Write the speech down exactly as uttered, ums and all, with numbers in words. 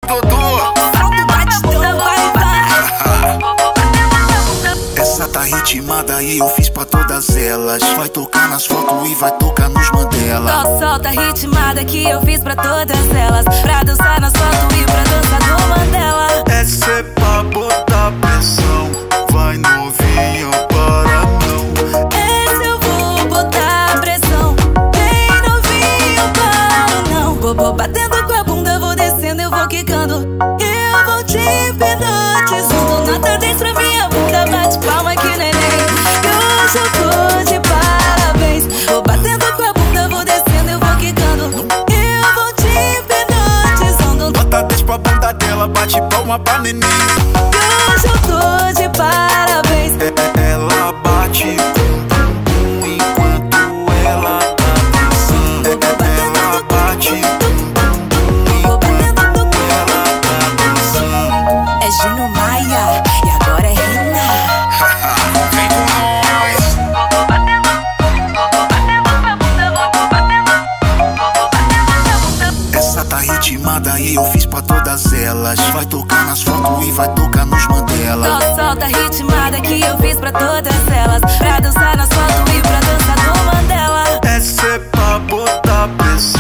Dodô. Essa tá ritmada e eu fiz pra todas elas. Vai tocar nas fotos e vai tocar nos Mandela. Só solta a ritmada que eu fiz pra todas elas. Pra dançar nas fotos e pra dançar no Mandela. Essa é pra botar pressão. Vai novinha, para não. Essa eu vou botar pressão. Bem novinho, para não. Vou, vou batendo com a bunda, vou descendo, eu vou quicando. Eu vou te hipnotizando. Nota dez pra minha bunda, bate palma que neném. Hoje eu tô de parabéns. Vou batendo com a bunda, vou descendo, eu vou quicando. Eu vou te hipnotizando. Nota dez pra bunda dela, bate palma pra neném. Hoje eu tô de parabéns. É, ela bate com bumbum enquanto ela tá dançando. É, ela bate com bumbum enquanto ela tá dançando. É Gino Maia e agora é Rina. Vem com nós. Essa tá ritmada e eu fiz pra todas elas. Vai tocar nas fotos e vai tocar nos Mandela. Só solta a ritmada que eu fiz pra todas elas. Pra dançar nas fotos e pra dançar no Mandela. Essa é pra botar pressão.